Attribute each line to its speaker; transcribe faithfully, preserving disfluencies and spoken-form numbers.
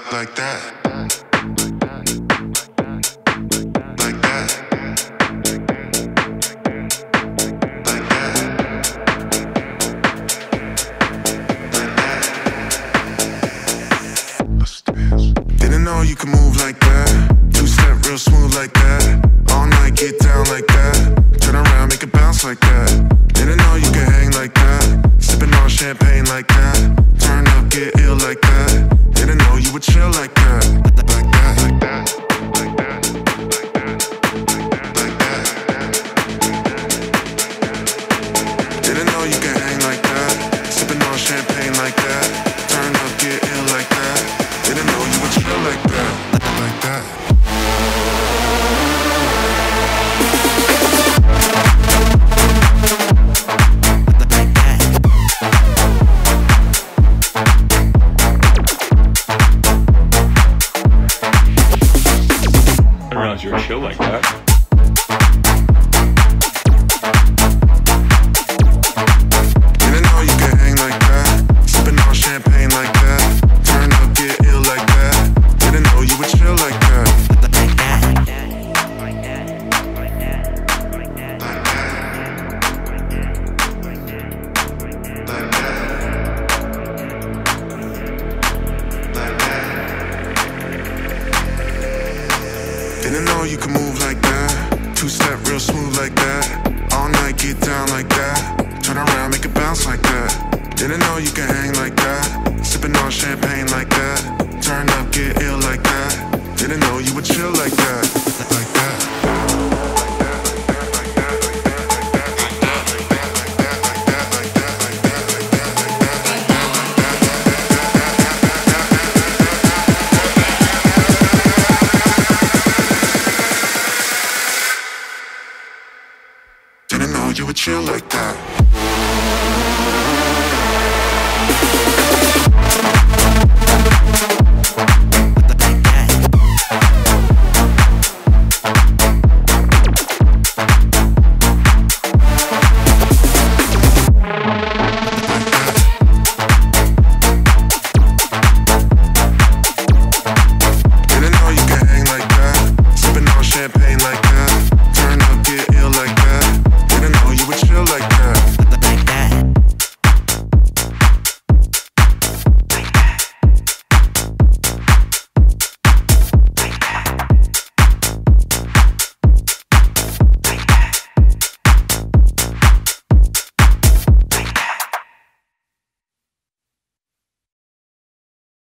Speaker 1: like that. Like that. Like that. Like that. Let's dance. Didn't know you could move like that. Two-step real smooth like that. All night get down like that. Turn around, make it bounce like that. Didn't know you could hang like that. Sippin' on champagne like that. Turn up, get ill like that. Didn't know you would chill like that. Like that, like that. Like that, like that. Like that. Didn't know you could hang like that. Sippin' on champagne like that. Turn up, get ill like that. Didn't know you would chill like that. Like that.
Speaker 2: You're chill like that.
Speaker 1: Didn't know you could hang like that. Sipping on champagne like that. Turn up, get ill like that. Didn't know you would chill like that. Like that. Like that. Like that. Like that. Like that. Like that. Didn't know you could move like that. Two-step real smooth like that. All night get down like that. Turn around, make it bounce like that. Didn't know you could hang like that. Sipping on champagne like that. Turn up, get ill like that. Didn't know you would chill like that. Like that.